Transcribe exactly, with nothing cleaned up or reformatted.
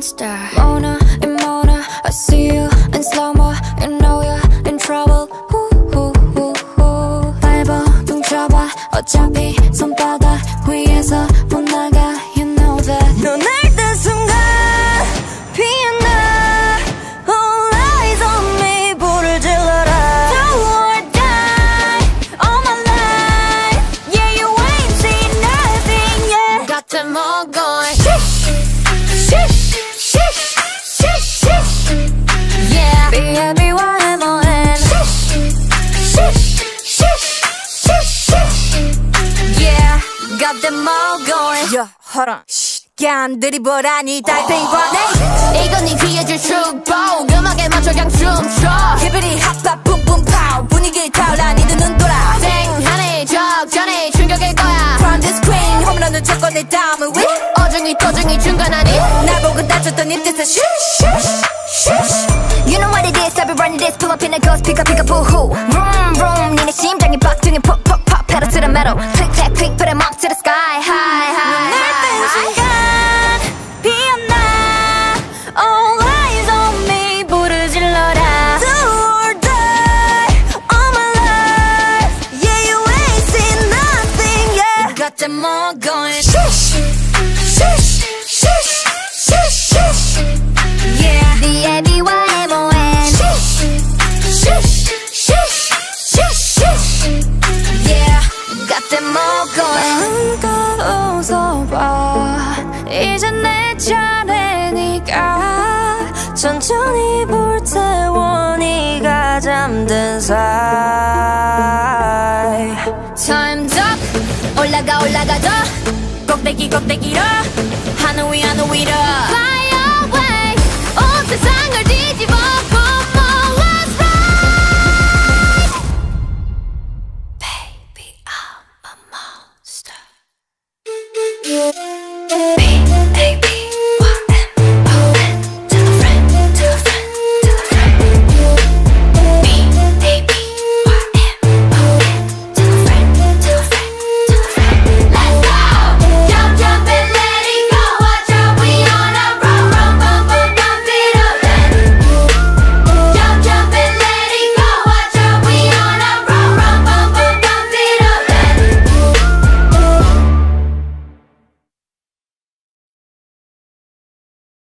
monster. Mona and Mona, I see you in slow-mo. You know you're in trouble. 후후후후 밟아 둥쳐봐 어차피 손바닥 위에서 못 나가. You know that. 너 날 뜬 순간 피어나. All eyes on me. 불을 질러라. Do or die all my life. Yeah, you ain't seen nothing yet. Got them all going. Shish, shish, shish, shish. Yeah. B A B Y M O N. Shish, shish, shish, shish. Yeah. Got them all going. 야, hold 간 드리블하니 달팽이관에. 이건 네 귀에 줄 축복. 음악에 맞춰 그냥 춤춰. 히브리 핫팝 뿜뿜 파우. 분위기 타올라 니들 눈 돌아. 땡하니 적잖이 충격일 거야. From the screen 홈런은 쳤고 내 다음은 위. 어중이 to중이 중간하니. 날 보고 다쳤던 이 뜻은 쉬쉬 쉬쉬. You know what it is, I've been running this. Pull up in a ghost, pick up, pick up, boo-hoo. Vroom, vroom, 니네 심장이 빡등에 pop, pop, pop. Pedal to the metal, click, clack, click, put 'em up to the sky. High, high, high. 피어나. All eyes on me. 불을 질러라. Do or die all my life. Yeah, you ain't seen nothing yet. Got them all going. Shish, shish, shish, shish, shish. Yeah. B A B Y M O N. Shish, shish, shish, shish, shish. Yeah. Got them all going. 마음껏 웃어봐. 이제 내 차례니까. 천천히 불태워 네가 잠든 사이. Time's up. 올라가 올라가 더. 꼭대기 꼭대기로. 하늘 위 하늘 위로.